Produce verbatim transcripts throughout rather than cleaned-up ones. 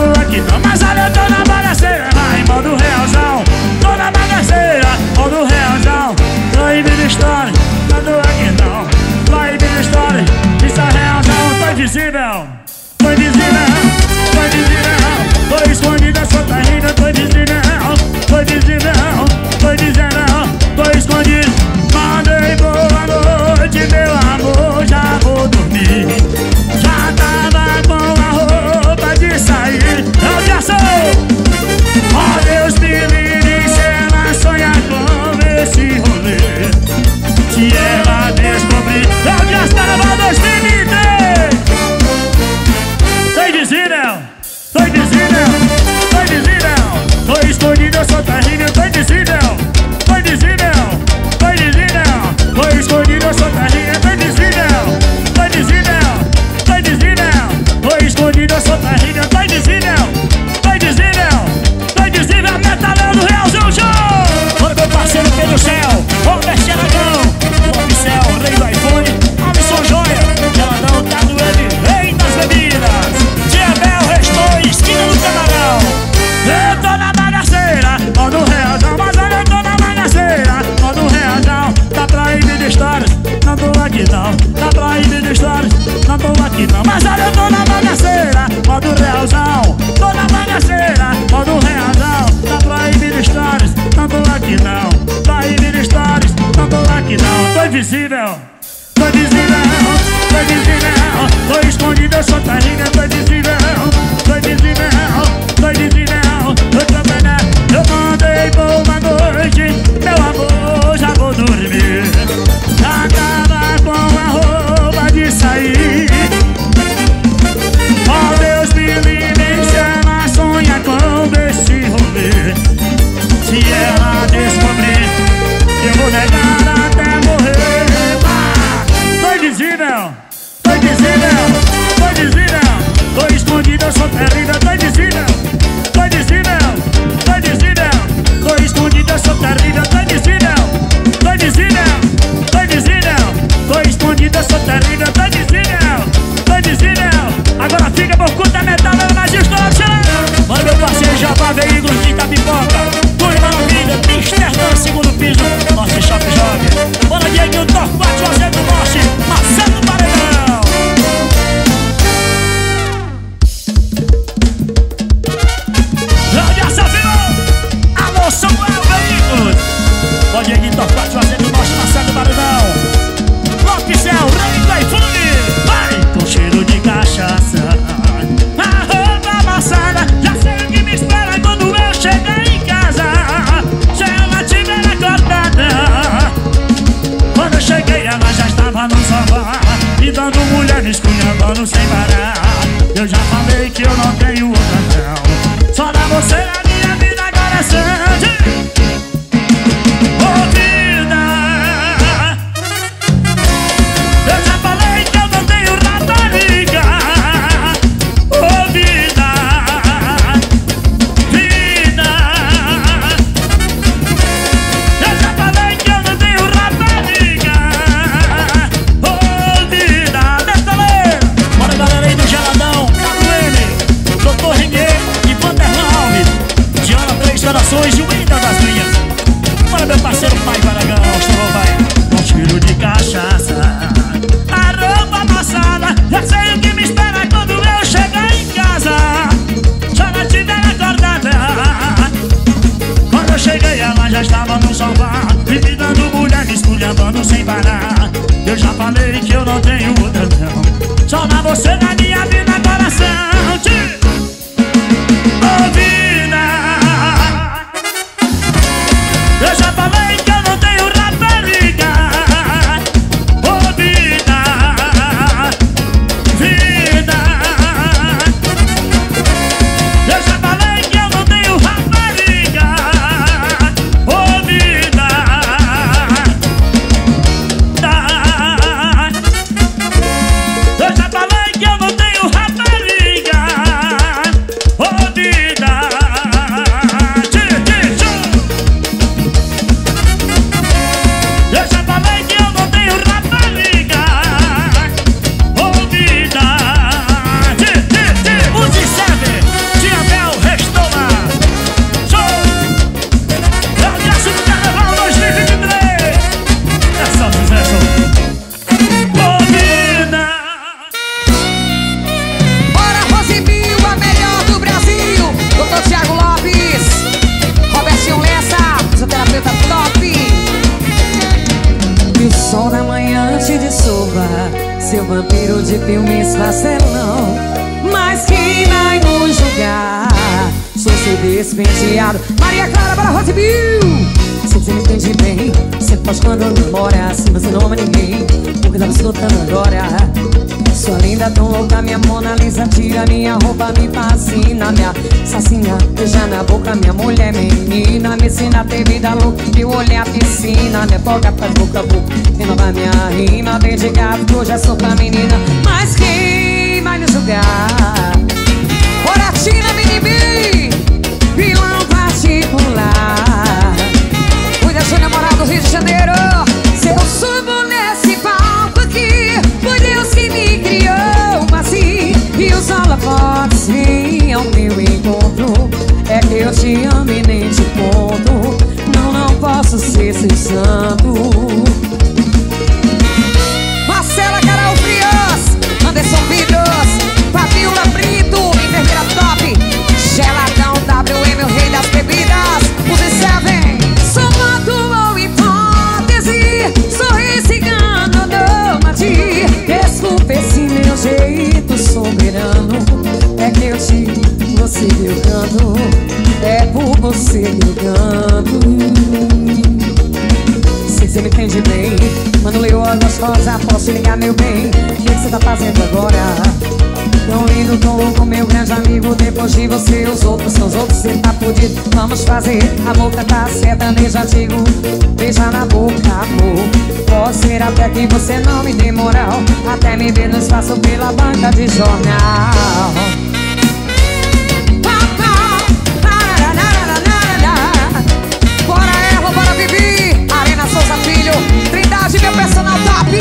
tô aqui não. Mas olha, eu tô na bagaceira, vai, modo realzão. Tô na bagaceira, modo realzão. Proibido história, não tô aqui não. Proibido história, isso é realzão. Tô invisível, tô invisível, tô invisível. Tô escondido, eu sou terrível, tô invisível. Tô invisível, tô invisível, tô escondido. Mandei boa noite, meu amor, já vou dormir. Já tava com a roupa de sair. Eu já sou. Ó Deus me livre se ela sonhar com esse rolê. Se ela descobrir, eu já estava dois mil e vinte. Tô invisível, tô invisível, tô invisível. Tô escondido, eu sou terrível, tô invisível. Tô invisível, tô invisível. Tô escondido, eu sou terrível, tô invisível. Tô invisível, tô invisível. Tô escondido, eu sou terrível, tô invisível. Tô invisível, tô invisível. Metalão do Realzão Show. Bora meu parceiro pelo céu, ô Mestre Aragão. O Obicel, rei do iPhone, Alisson Joia. Geladão tá doendo, rei das bebidas. Diabel restou, esquina do camarão. Eu tô na bagaceira, modo realzão. Mas olha, eu tô na bagaceira, modo realzão. Tá proibido histórias, não tô aqui não. Tá proibido histórias, não tô aqui não. Mas olha, eu tô na bagaceira, modo realzão. Tô na bagaceira, modo realzão. Tá proibido histórias, não tô aqui não. Proibido histórias, não tô aqui não. Tô invisível, tô invisível, tô invisível. Tô escondido, eu sou terrível, tô invisível. Tô invisível, tô invisível. Eu também não, eu mandei boa noite, meu amor, já vou dormir. Já tava com a roupa de sair. Ó Deus me livre se ela sonha com esse rolê. Se ela descobrir, eu vou negar até morrer. Ah, tô invisível, tô invisível, tô invisível. Tô escondido, eu sou terrível, tô invisível. Tô invisível, tô invisível. Tô escondido, eu sou terrível, tô invisível. Tô invisível, tô invisível. Tô escondido, eu sou terrível, tô invisível. Tô invisível. Agora fica por conta metalando na distorção. Manda meu parceiro Jabá Veículos de Capipoca. Tudo maravilha, mister Dan, segundo piso, nosso Shop Joga. Bora Diego, Torquato, fazendo o Norte, Marcelo Paredão. Cláudia Savino, alô Samuel Veículos. Bora Diego, Torquato, fazendo o Norte, Marcelo Paredão. Lopicel, rei do iPhone. Vai com cheiro de cachaça, a roupa amassada. Já sei o que me espera quando eu chegar em casa. Se ela tiver acordada. Quando eu cheguei ela já estava no sofá, me dando mulher, me esculhambando sem parar. Eu já falei que eu não tenho outra não. Só dá você na minha vida, coração. Ô vida, eu já falei que eu não tenho rapariga. Ô vida, vida, eu já falei que eu não tenho rapariga. Ô vida, dessa lei. Bora galera aí do Geladão, W N, doutor Renier e Vanderlaume, Diana Três Corações e o Ida das Linhas. sou seu despenteado. Maria Clara para Rose Bill. Se você me entende bem, sempre faz quando namora. Assim você não ama ninguém, porque tá me escutando agora. Sua linda tão louca, minha Mona Lisa. Tira minha roupa, me fascina. Me assassina, beija na boca, minha mulher menina. Me ensina a ter vida louca e o olhar piscina. Me toca, faz boca a boca, renova minha rima. Vem de gato, que eu já sou pra menina. Mas quem vai me julgar? Oratina, mini-mi, vilão particular. Cuida, Júnior Moral do Rio de Janeiro. Se eu subo nesse palco aqui, foi Deus que me criou assim. E os holofotes vêm ao meu encontro. É que eu te amo e nem te conto. Não, não posso ser seu santo. Marcela Carol Frias, Anderson Vidros, Fabiola Brito, enfermeira top, Geladão W M, o rei das bebidas, Uzi Seven. Sou moto ou hipótese, sorriso cigano, nômade. Desculpe esse meu jeito soberano. É que eu te, você eu canto. É por você que eu canto. Se você me entende bem, mano, leoa gostosa, posso ligar, meu bem? O que você tá fazendo agora? Tão lindo, tão louco, meu grande amigo. Depois de você, os outros são os outros, cê tá fudido. Vamos fazer a boca tá sertaneja antigo. Beija na boca, amor. Pode ser até que você não me dê moral. Até me ver no espaço pela banca de jornal. Bora Erro, bora Vivi, Arena Souza Filho, Trindade, meu personal top.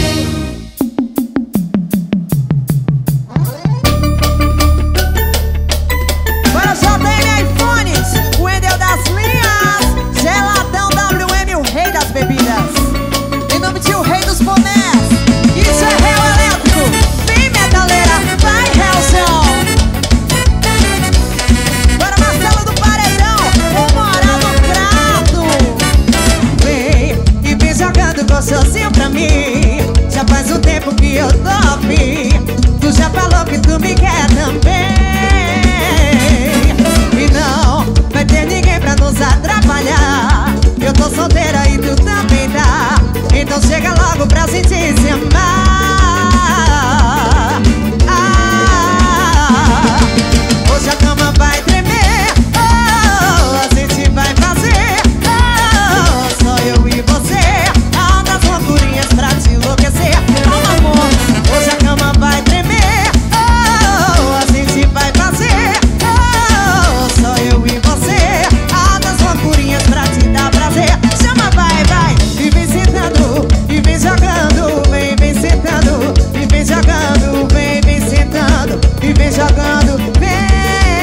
Bora J M iPhones, o Endel das linhas, Geladão W M, o rei das bebidas. Em nome de o rei dos bonés, isso é Real Elétrico. Vem metaleira, vai Helson. Bora Marcelo do Paredão, o moral do prato. Vem e vem jogando gostosinho pra mim. Já faz um tempo que eu tô afim. Tu já falou que tu me quer também. E não vai ter ninguém pra nos atrapalhar. Eu tô solteira e tu também tá. Então chega logo pra gente se amar. Ah, hoje a cama vai tremer. Oh, a gente vai fazer. Oh, só eu e você. Altas loucurinhas pra te enlouquecer. Oh, amor, hoje a cama vai tremer. Oh, a gente vai fazer. Oh, só eu e você. Altas loucurinhas pra te dar prazer. Chama, vai, vai. E vem sentando, e vem jogando. Vem, vem sentando, e vem jogando. Vem, vem sentando, e vem jogando. Vem,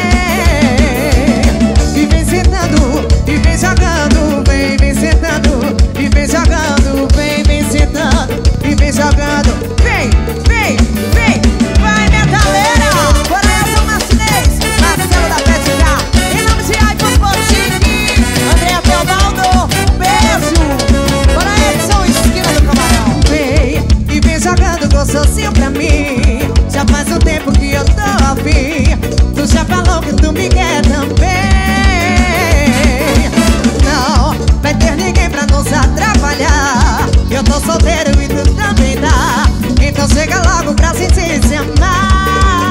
e vem sentando, e vem jogando. Vem, vem sentando, e vem jogando. Vem, vem sentando, e vem jogando. Vem, vem, vem. Vai, metaleira. Bora essa Martinez, Marcelo da P T K. Em nome de Icon Boutique, Andréa Teobaldo, beijo. Bora Edson, esquina do Camarão. Vem e vem jogando gostosinho pra mim. Já faz um tempo que eu tô afim. Tu já falou que tu me quer também. Não vai ter ninguém pra nos atrapalhar. Eu tô solteiro e tu também tá. Então chega logo pra gente se amar.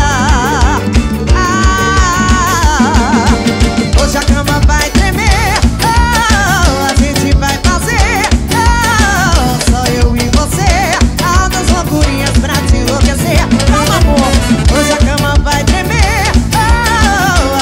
Ah, hoje a cama vai tremer. Oh, a gente vai fazer. Oh, só eu e você. Altas loucurinhas pra te enlouquecer. Calma, amor, hoje a cama vai tremer. Oh,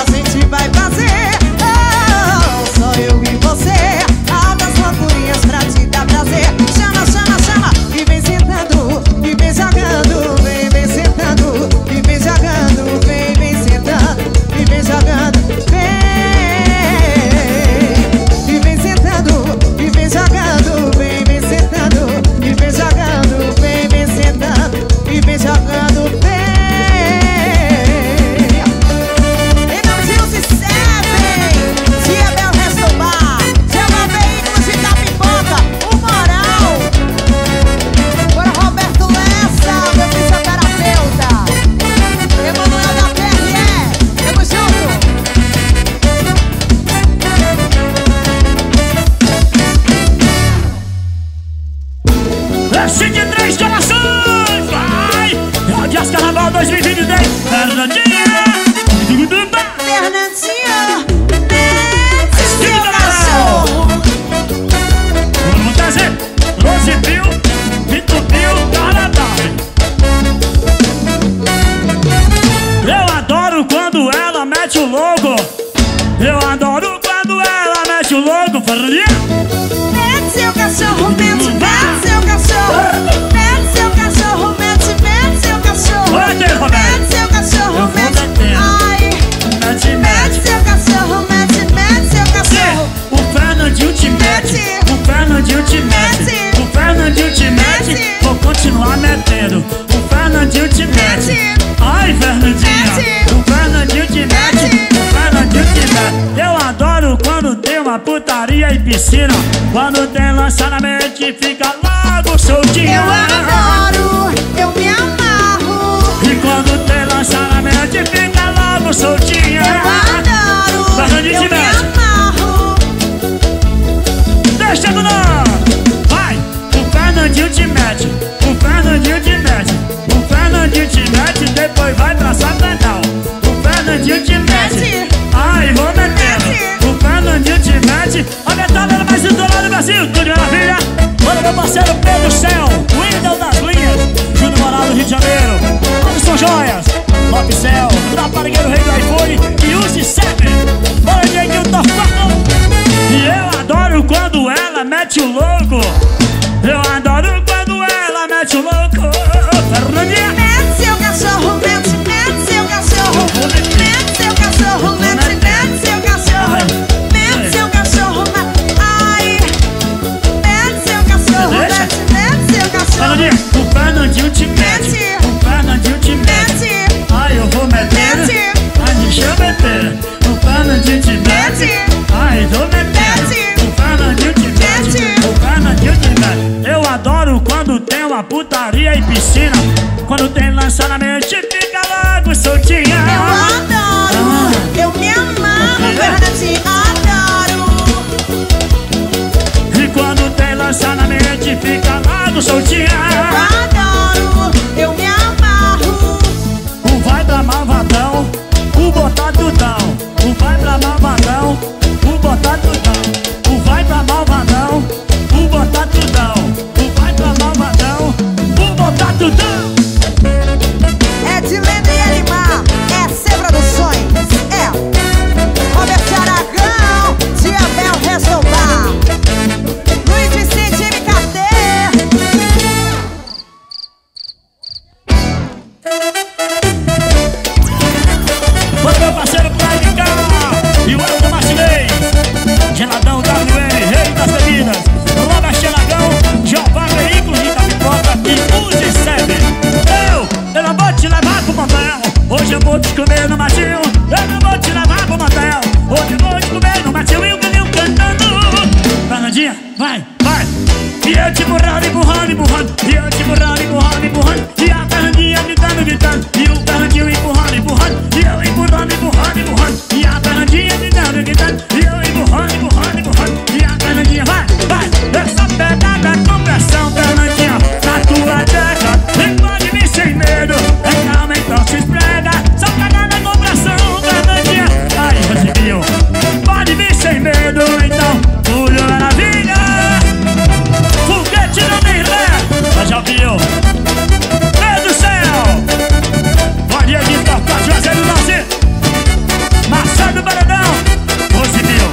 tudo bem. Fernandinho, mete seu cachorro. Vamos trazer Rose Bill, Vito Bill, Canadá. Eu adoro quando ela mete o louco. Eu adoro quando ela mete o louco. Mete seu cachorro, mete, mete seu cachorro. Mete seu cachorro, mete, mete seu cachorro. Mete seu cachorro, mete, ai. Mete, Mete mete. seu cachorro, mete, mete seu cachorro. O Fernandinho te mete. O Fernandinho te mete. O Fernandinho te mete. Vou continuar metendo. O Fernandinho te mete. Ai, Fernandinha. O Fernandinho te mete. O Fernandinho te mete. Eu adoro quando tem uma putaria e piscina. Quando tem lançamento e fica logo soltinha. Eu adoro, eu me amarro. E quando tem lançamento e fica logo soltinha. Eu adoro, Fernandinho eu te me mete. amarro. Deixa do não. Vai, o Fernandinho te mete. O Fernandinho te mete. O Fernandinho te mete. Depois vai pra Satanás. O Fernandinho te mete. Ai, vou metendo. O Fernandinho te mete. A metade mais estourada do Brasil. Tudo de maravilha. Olha meu parceiro Pedro Céu, Wendel das Linhas, Júnior Moral do Rio de Janeiro, Anderson Joias, Lopes Céu, Raparigueiro Rei do iPhone e Use sete. Olha Dieguinho Torquato. E eu adoro quando ela mete o louco. Eu adoro quando ela mete o louco. Fernandinha. Mete seu cachorro, mete, mete seu cachorro. Mete seu cachorro, mete, mete seu cachorro. Mete seu cachorro, mete, ai. Mete seu cachorro, mete, mete seu cachorro. Fernandinha, o Fernandinho te mete. O Fernandinho te mete. Ai, eu vou meter. Mete. Ai, deixa eu meter. O Fernandinho te mete. Ai, tô metendo. O Fernandinho te mete. O Fernandinho te mete. Eu adoro quando tem uma putaria e piscina. Quando tem lançamento e fica logo soltinha. Eu adoro, eu me amarro, Fernandinho, adoro. E quando tem lançamento e fica logo soltinha. Eu adoro, eu me amarro. O vai pra malvadão, o botar tudão. O vai pra malvadão, o botar tudão. O vai pra malvadão, o botar tudão. O vai pra malvadão, o botar tudão. É de Lene e Elimar, é C Produções, é Roberto Aragão, de Abel Resolvar, Luiz Vicente M K T. Bora meu parceiro Prime K e o Elton Martinez, Geladão W N, rei das bebidas, Robert Gelagão, Jeová Veículos e da Pipoca e Use sete. Eu, eu não vou te levar pro motel, hoje eu vou te comer no matinho. Eu não vou te levar pro motel, hoje eu vou te comer no matinho. E o Guilherme cantando. Fernandinha, vai, vai. E eu te empurrando, empurrando, empurrando. E eu te empurrando, empurrando, empurrando. E a Fernandinha gritando, gritando. E o Fernandinho empurrando, empurrando. E eu empurrando, empurrando, empurrando. E a Fernandinha gritando, gritando. E eu empurrando, empurrando, empurrando. E a Fernandinha vai, vai. Essa pegada com pressão, Fernandinha, na tua teca. E pode vir sem medo. É calma, então se esprega. Só pegada com pressão, Fernandinha. Aí, recebeu. Pode vir sem medo, então tudo maravilha. Foguete não tem ré. Mas já viu? Pedro Céu. Pode ir de Torquato, Juazeiro do Norte. Marcelo do Baradão. Hoje viu?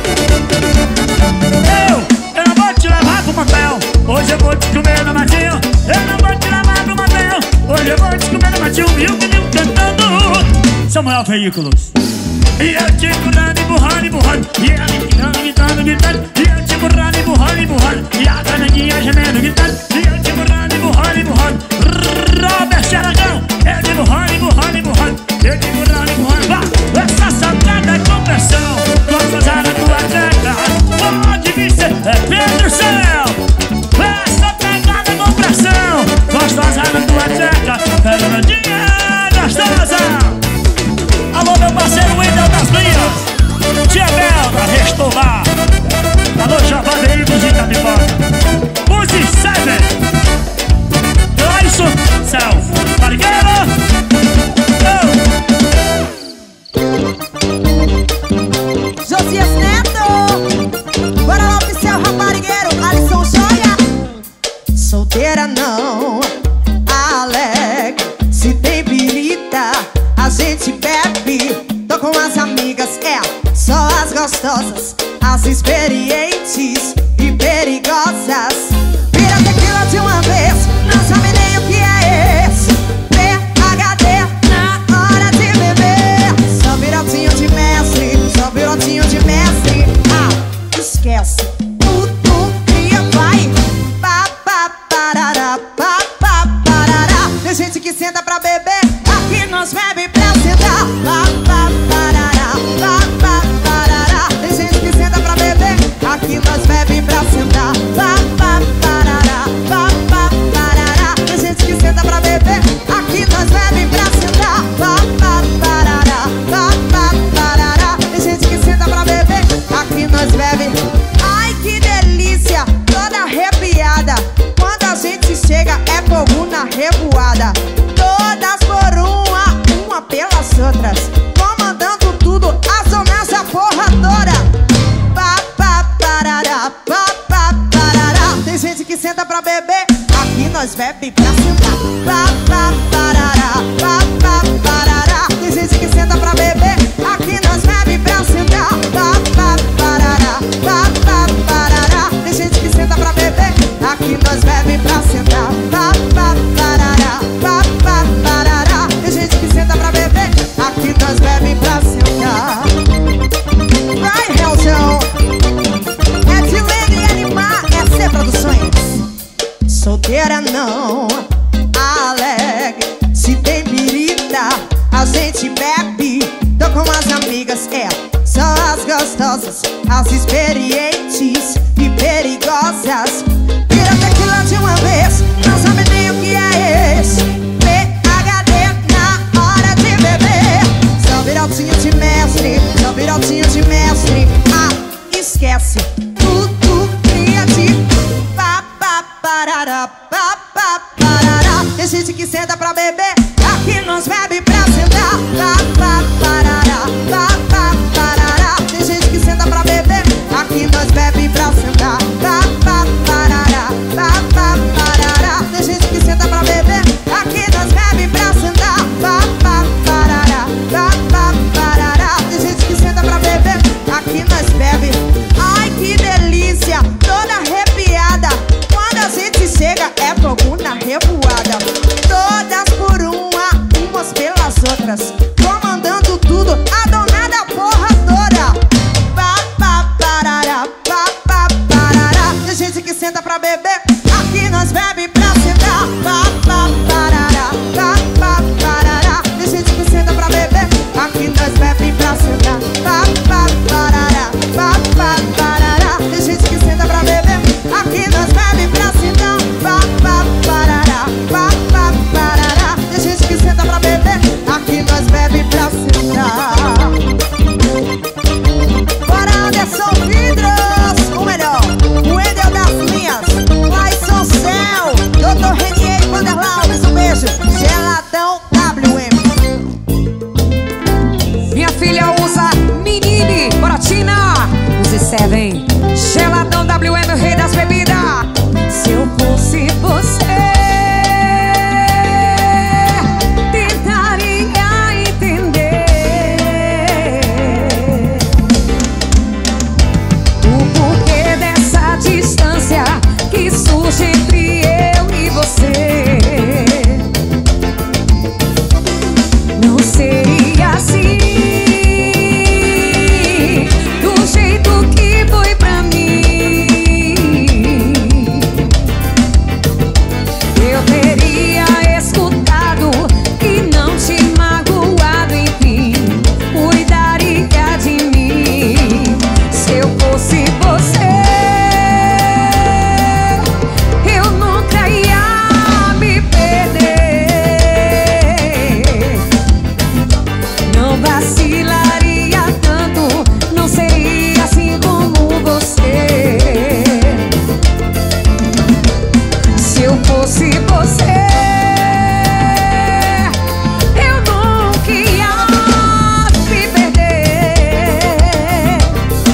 Eu, eu não vou te levar pro motel. Hoje eu vou te comer no matinho. Eu não vou te levar pro motel. Hoje eu vou te comer no matinho. E o Guilherme cantando. Samuel Veículos. E eu te empurrando, empurrando, empurrando. E ela gritando, gritando, gritando. E eu te empurrando, empurrando, empurrando. E a Fernandinha gemendo, gritando. E eu te empurrando, empurrando, empurrando. Robert Aragão. Eu te empurrando, empurrando, empurrando. Eu te empurrando, empurrando. Vá, essa sacada é com pressão. Gostosa na tua teca. Pode vir ser, é Pedro Céu. Essa pegada com pressão. Gostosa na tua teca. Fernandinha gostosa. Alô, meu parceiro Wendel das Linhas, Tia Bel da Restovar. Alô, Jeová Veículos e da Pipoca. Use sete. Clayson Self. Parigueiro. Oh. gente bebe, tô com as amigas, é, só as gostosas, as experientes e perigosas. Vira tequila de uma vez, não sabe nem o que é esse P H D na hora de beber. Só virotinho de mestre, só virotinho de mestre. Ah, esquece, tudo cria, vai. Pá, pá, parará, pá, pá, parará. Tem gente que senta pra beber, aqui nós bebe pra sentar. Pá, pá, parará, pá, pá, parará. Tem gente que senta pra beber, aqui nós bebe pra sentar. Pá, pá, parará, pá, pá, parará. Tem gente que senta pra beber, aqui nós bebe pra sentar. Pá, pá, parará, pá, pá, parará. Tem gente que senta pra beber, aqui nós bebe. Ai, que delícia, toda arrepiada. Quando a gente chega é fogo na revoada. Todas por uma, uma pelas outras, comandando tudo, a zona já porradora. Pá, pá, parará, pá, pá, parará. Tem gente que senta pra beber, aqui nós bebe pra sentar. Pá, pá, parará, pá, pá, parará. Tem gente que senta pra beber, aqui nós bebe pra sentar. Pá, pá, parará, pá, pá, parará. Tem gente que senta pra beber, aqui nós bebe pra sentar. Pá, pá, parará, pá, pá, parará. Tem gente que senta pra beber, aqui nós bebe pra sentar. Vai, Helson! É de Lene e Animar, é C Produções. Solteira não, alegre. Se tem birita, a gente bebe. Tô com as amigas, é, só as gostosas, as experientes e perigosas. Vira tequila de uma vez, não sabe nem o que é esse P H D na hora de beber. Só virotinho de mestre, só virotinho de mestre. Ah, esquece, tudo criativo. Pá, pá, parará, pá, pá, parará. Tem gente que senta pra beber, aqui nós bebe pra sentar. Pá, pá, parará, pá, pá, parará. Tem gente que senta pra beber, aqui nós bebe pra sentar. Pá, pá, parará, pá, pá, parará. Tem gente que senta pra beber, aqui nós bebe pra sentar. Pá, pá, parará, pá, pá, parará. Tem gente que senta pra beber, aqui nós bebe. Ai, que delícia, toda arrepiada. Quando a gente chega é fogo na revoada. Todas por uma, umas pelas outras, comandando tudo, a dona da porradora. Pá, pá, parará, pá, pá, parará. Tem gente que senta pra beber, aqui nós bebe pra sentar. Pá, pá, parará, pá, pá, parará. Tem gente que senta pra beber, aqui nós bebe pra sentar. Pá, pá, parará, pá, pá, parará. Tem gente que senta pra beber, aqui nós bebe pra sentar. Pá, pá, parará, pá, pá, parará. Tem gente que senta pra beber, aqui nós bebe pra sentar. Bora, Anderson Vidros, o melhor, o Wendel das linhas, Laison Céu, doutor Renier Vanderlau, um beijo, Geladão W M. Minha filha usa Menine, Boratina, use Seven, Geladão W M, o rei das bebidas. Se eu fosse você, tentaria entender o porquê dessa distância que surge entre eu e você. Não seria assim, do jeito que foi pra mim. Eu teria escutado e não te magoado, enfim, cuidaria de mim. Se eu fosse você, eu nunca ia me perder. Não vacilaria tanto, não seria assim como você. Se eu fosse você, eu nunca ia me perder.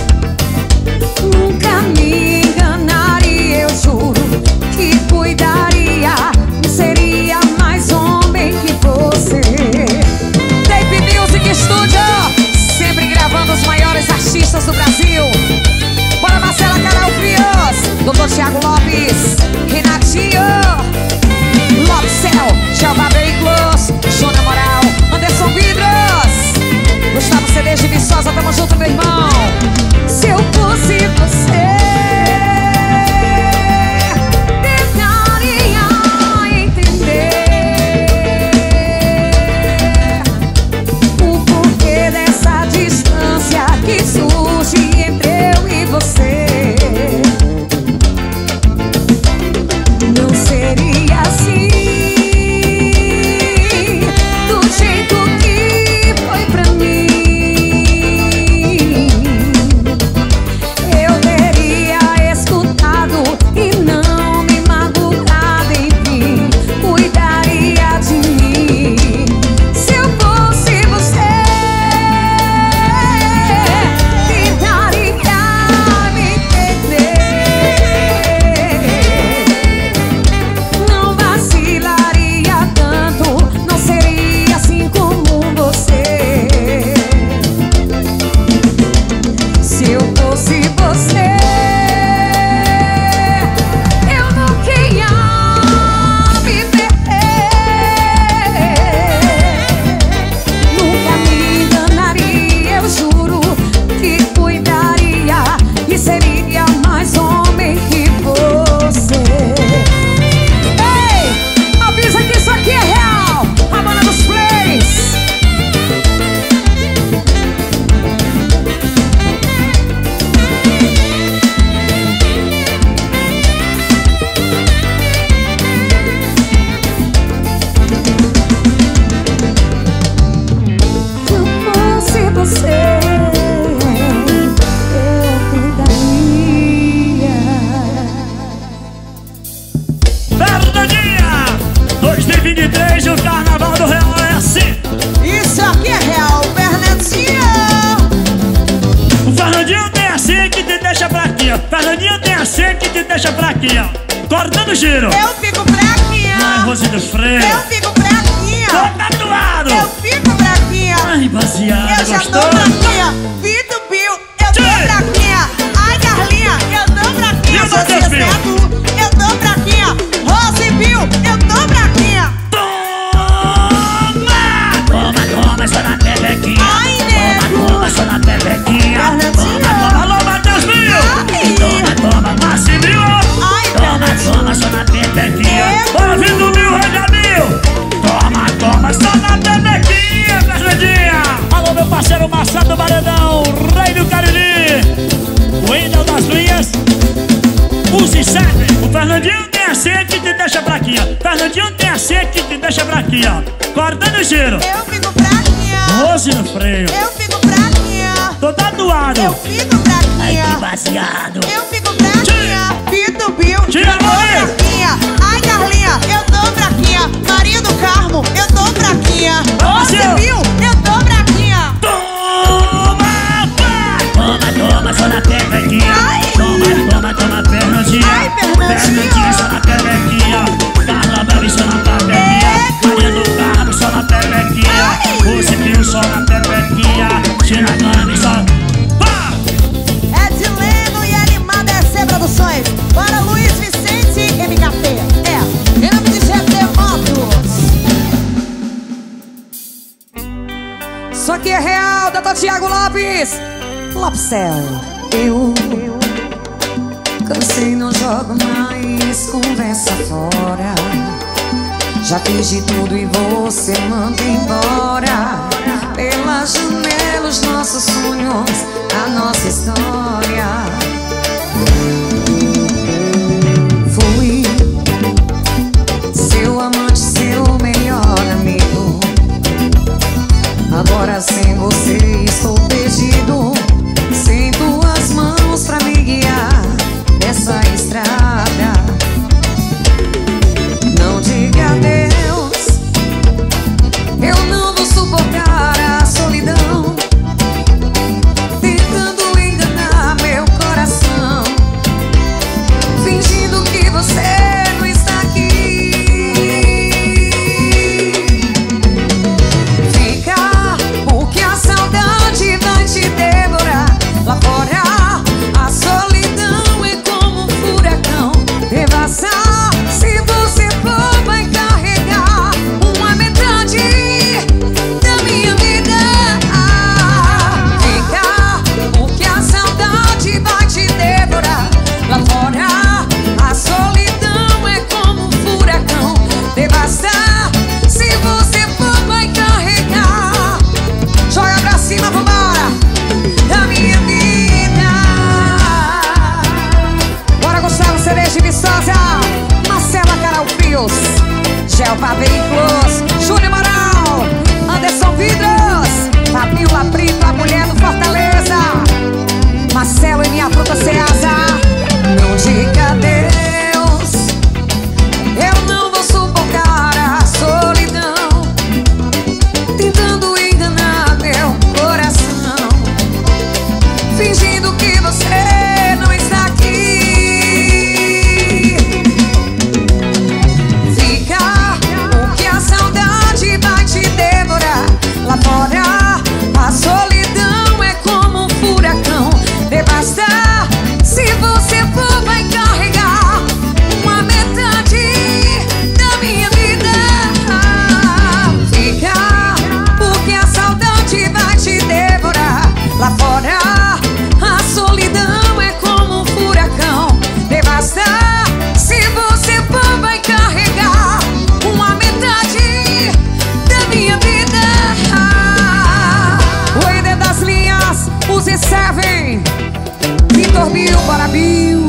Nunca me enganaria, eu juro que cuidaria. Não seria mais homem que você. Dave Music. deixa fraquinha. Cortando giro. Eu fico fraquinha. Ai, Rose do Freio. Eu fico fraquinha. Tô tatuado. Eu fico fraquinha. Ai, baseado, Eu já gostou? tô fraquinha. Vitor Bill, eu tô Tchê. fraquinha. Ai, Carlinha, eu tô fraquinha. E o Matheus José Bill? Certo, eu tô fraquinha. Rose Bill, eu tô fraquinha. Toma! Toma, toma, só na pepequinha. Ai, nego. Toma, toma, só na pepequinha. Fernandinho. Toma, toma, alô, Matheus Bill. Ai. Toma, toma, Massimil. Ai, Toma, toma, só na pepequinha. Nego. Bora, Vitor Bill, Regamil. Toma, toma, só na pepequinha, Fernandinha. Alô, meu parceiro Massado do Baredão, Rei do Cariri. O Wendel das Linhas. Use sete. O Fernandinho tem a sede que te deixa fraquinha. Fernandinho tem a sede que te deixa fraquinha. Cortando o giro. Eu fico fraquinha. Rose no freio. Eu fico fraquinha. Tô tatuado. Eu fico fraquinha. baseado. Eu fico fraquinha. Vitor Bill, Tira eu tô a mão aí. fraquinha. Ai, Carlinha, eu tô fraquinha. Maria do Carmo, eu tô fraquinha. Rose Brasil. Bill, eu tô fraquinha. Toma, pá. Toma, toma, só na pepequinha. Ai. Toma, toma, toma, Fernandinha. Ai, Fernandinha. Fernandinha, só na pepequinha. Carla Baby, só na pepequinha. Eco. Maria do Carmo, só na pepequinha. Ai. Rose Bill, só na pepequinha. Tira a Baby, só. Pá. Edileno e Animada S C Produções. Para Luiz Vicente M K P. É, em nome de G T Motos. Isso aqui é real, doutor Thiago Lopes. Lopcel. Eu cansei, não jogo mais conversa fora. Já fiz de tudo e você manda embora. Pela janela os nossos sonhos, a nossa história. Fui seu amante, seu melhor amigo. Agora sem você estou perdido, sem tuas mãos pra me guiar nessa estrada. Não diga adeus, eu não vou suportar a solidão, tentando enganar meu coração, fingindo que você não está aqui. Fica, porque a saudade vai te devorar. Lá fora a solidão é como um furacão, devastar. Se você for, vai carregar uma metade da minha vida. Fica, porque a saudade vai te devorar. Lá fora a solidão é como um furacão, devastar. Se você for, vai carregar. Joga pra cima, vambora, da minha vida. Bora, Gustavo Cereja de Viçosa, Marcela Carol Fios, Gelpa Veículos, Júnior Moral, Anderson Vidros, Fabiola Brito, a mulher do Fortaleza, Marcelo e minha fruta Ceasa. Não diga adeus, eu não vou suportar a solidão, tentando enganar meu coração, fingindo que você não está aqui. Fica, porque a saudade vai te devorar. Lá fora a solidão é como um furacão, devastar. Se você for, vai carregar uma metade da minha vida. Fica, porque a saudade vai te devorar. Lá fora a solidão é como um furacão, devastar. Se você for, vai carregar uma metade da minha vida. O Eder das Linhas, use Seven, Vitor Bill, bora Bill.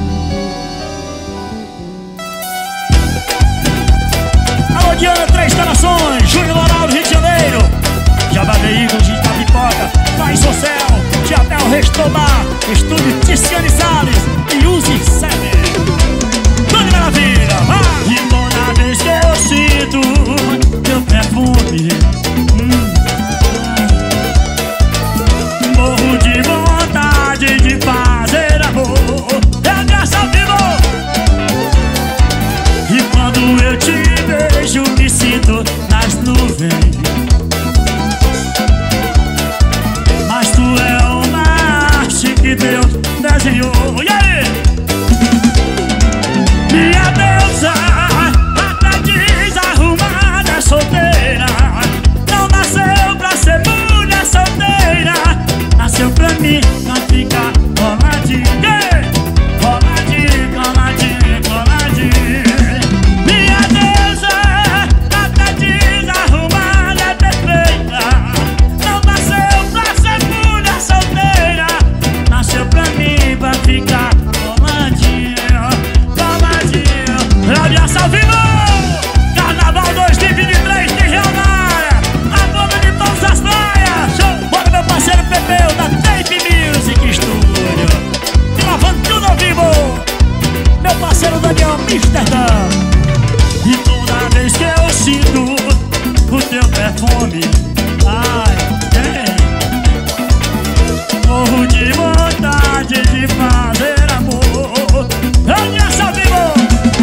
Alô, Diana, Três Corações, Júnior Moral do Rio de Janeiro, Jabá Veículos de Itapipoca, Faz Social, Tiatel Restobar, Estúdio Ticiane Salles e Use Seven. Tudo maravilha, vai! E toda vez que eu sinto teu perfume, hum, morro de vontade de fazer amor. É graça vivo! que Deus desenhou. E aí? Minha deusa, até desarrumada, solteira, não nasceu pra ser mulher solteira, nasceu pra mim, pra ficar coladinha, coladinha, coladinha, coladinha. Minha deusa, até desarrumada, perfeita, não nasceu pra ser mulher solteira, nasceu pra mim, pra ficar coladinha, coladinha. Audiência ao vivo, Carnaval dois mil e vinte e três, de Real na área, a boca de todas as praias. Show! Bora meu parceiro Pepeu da Tape Music Studio, gravando tudo ao vivo. Meu parceiro Daniel Amsterdã. E toda vez que eu sinto o teu perfume, ai, tem, morro de vontade de fazer amor. Audiência ao vivo.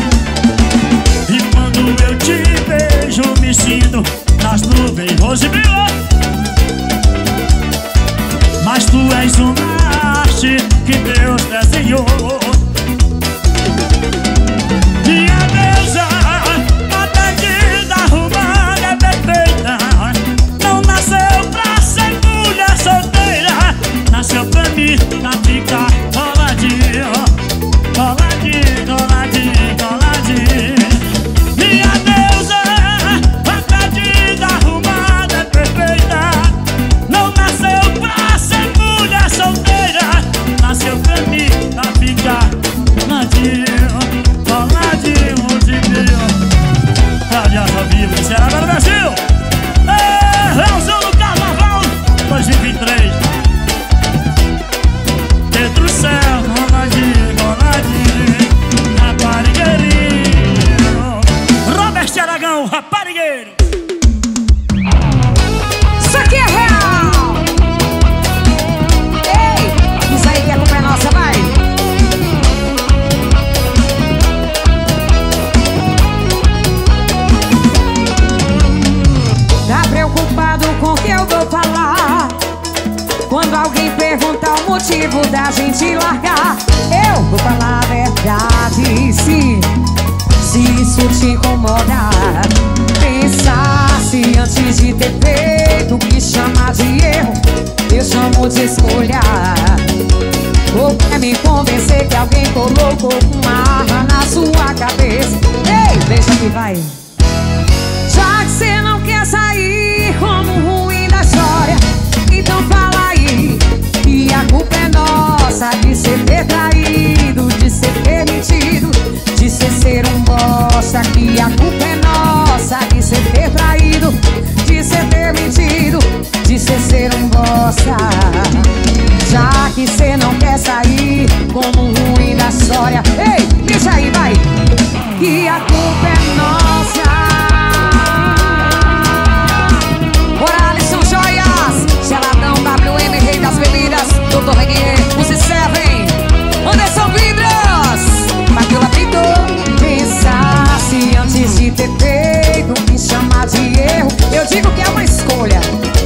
E quando eu te vejo, me sinto nas nuvens, Rose brilhou. Mas tu és uma arte que Deus desenhou. Minha deusa, até desarrumada, perfeita, não nasceu pra ser mulher solteira, nasceu pra mim, pra ficar coladinha, coladinha, coladinha, coladinha. Minha deusa, até desarrumada, perfeita, não nasceu pra ser mulher solteira, nasceu pra mim, pra ficar coladinha, coladinha, coladinha. Audiência ao vivo, será agora Brasil? É, Leozão no Carnaval dois mil e vinte e três. Dentro do céu, coladinho, coladinho, raparigueirinho. Robert Aragão, raparigueiro. Isso aqui é real! Ei, isso aí que a culpa é nossa, vai! Tá preocupado com o que eu vou falar? Quando alguém perguntar o motivo da gente largar, eu vou falar a verdade, sim. Se isso te incomodar, pensasse antes de ter feito o que chama de erro, eu chamo de escolha. Ou quer me convencer que alguém colocou uma arma na sua cabeça? Ei, deixa que vai. Já que cê não quer sair como ruim da história, então fala aí que a culpa é nossa de ser ter traído, de ser ter mentido, de ser ser um bosta. Que a culpa é nossa de ser ter traído, de ser ter mentido, de ser ser um bosta. Já que cê não quer sair como ruim da história, ei, deixa aí, vai. Que a culpa é nossa. Bora, Alisson Joias, Geladão, W M, Rei das Bebidas, doutor Renier, Use Seven, Anderson Vidros, Fabiola Pinto. Pensasse antes de ter feito o que chama de erro, eu digo que é uma escolha.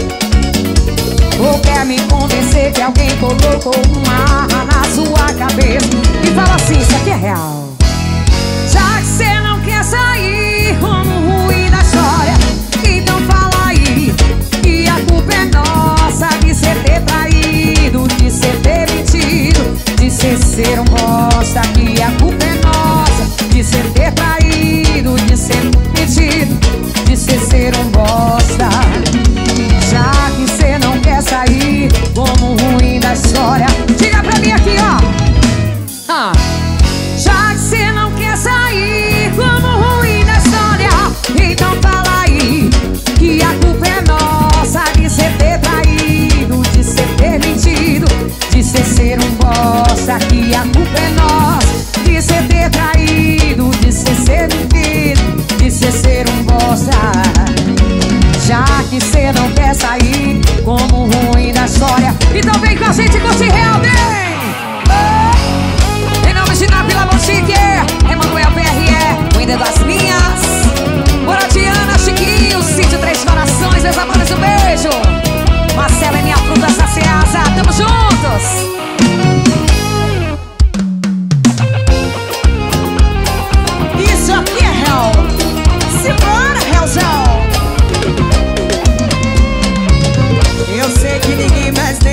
Ou quer me convencer que alguém colocou uma arma na sua cabeça e fala assim, isso aqui é real. Já que cê não quer sair como ruim da história, então fala aí que a culpa é nossa de ser ter traído, de ser ter mentido, de ser ser um bosta. Que a culpa é nossa de ser ter traído, de ser mentido, de ser ser um bosta. Já que cê não quer sair como ruim da história, diga pra mim aqui, ó. Ah. Já que cê não quer sair como mas nem